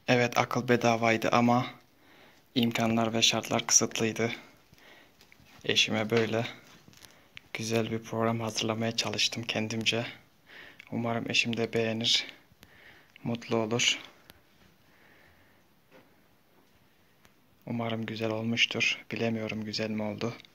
Evet, akıl bedavaydı ama imkanlar ve şartlar kısıtlıydı. Eşime böyle güzel bir program hazırlamaya çalıştım kendimce. Umarım eşim de beğenir, mutlu olur. Umarım güzel olmuştur. Bilemiyorum güzel mi oldu.